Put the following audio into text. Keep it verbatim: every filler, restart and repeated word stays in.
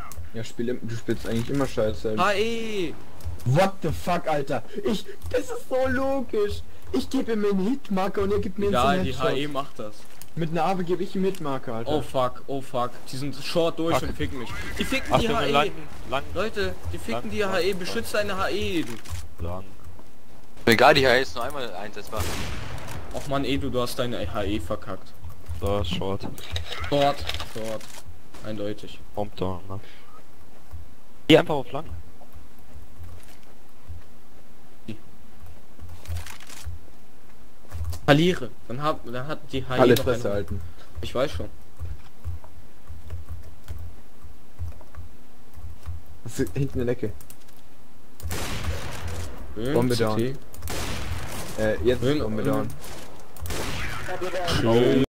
Ja, spiel, du spielst eigentlich immer scheiße. H E! What the fuck, Alter? Ich, das ist so logisch. Ich gebe ihm einen Hitmarker und er gibt mir Egal, einen die H E macht das. Mit einer Abe gebe ich ihm Hitmarker, Alter. Oh fuck, oh fuck. Die sind short durch Fuck. und ficken mich. Die ficken Ach, die der H E. lang, lang, Leute, die ficken lang, die lang, H E. lang. Beschützt deine H E. lang. Egal, die H E ist nur einmal einsetzbar. Och man, Edu, du hast deine H E verkackt. So, short. Short, short. Eindeutig. Bomb down, ne? Geh einfach auf lang. Verliere. Dann, hab, dann hat die H E Alle noch Fresse einen- halten. Ich weiß schon. Das ist hinten in der Ecke. Böhm, Bombe C T. down. Äh, jetzt Böhm, Bombe Böhm. down. Schön.